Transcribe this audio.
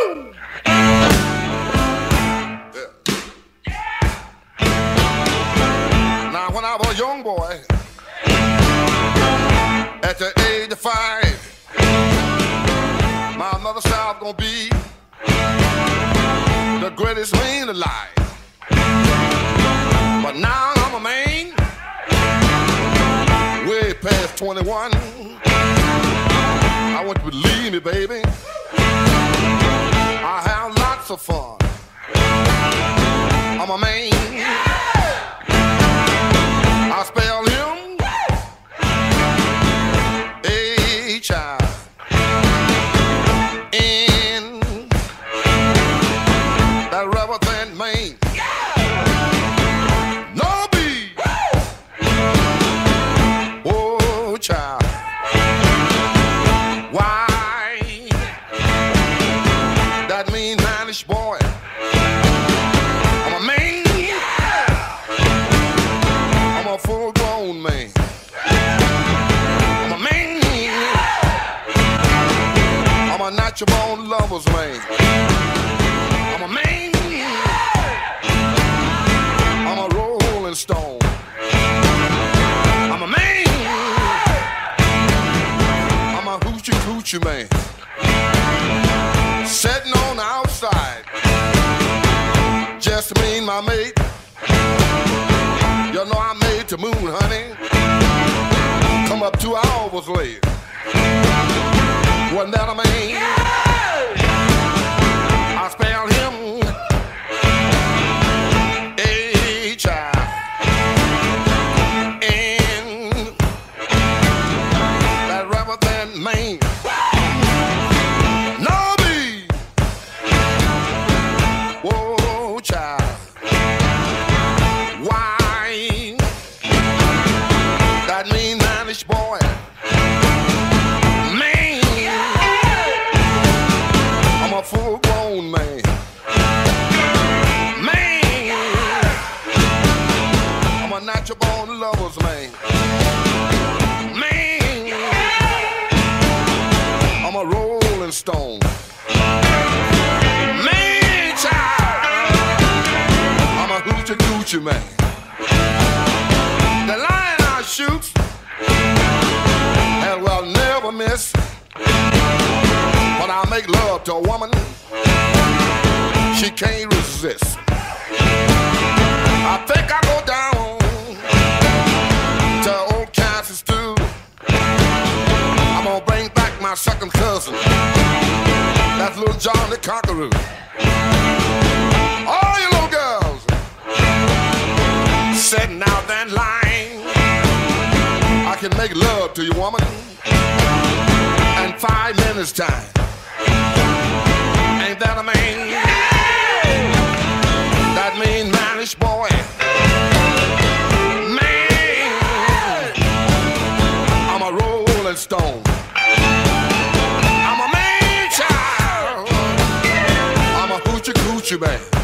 Now, when I was a young boy, at the age of 5, my mother said I was gonna be the greatest man alive. But now I'm a man, way past 21. I want you to believe me, baby. I have lots of fun. I'm a man. I spell him H-I-N. That rubber band man. No B. Oh, child. Why? That mean manish boy. I'm a man. I'm a full-grown man. I'm a man. I'm a natural-born lover's man. I'm a man. I'm a rolling stone. I'm a man. I'm a hoochie coochie man. Sitting on the outside, just me and my mate. You know I made the moon, honey. Come up 2 hours late. Wasn't that a man? I spelled him H-I-N. That rubber band man. No B. Whoa, child. Why? That mean manish boy. Man. I'm a full-grown man. Man. I'm a natural-born lover's man. Man. I'm a rolling stone. Man, child. I'm a hoochie coochie man. The line I shoot and will never miss. When I make love to a woman, she can't resist. I think I go down to old Kansas too. I'm gonna bring back my second cousin. That's little John the Conqueror. All you little girls sitting out that line, I can make love to you, woman, in 5 minutes time. Ain't that a man? That mean manish boy. Man, I'm a rolling stone. I'm a man, child. I'm a hoochie coochie man.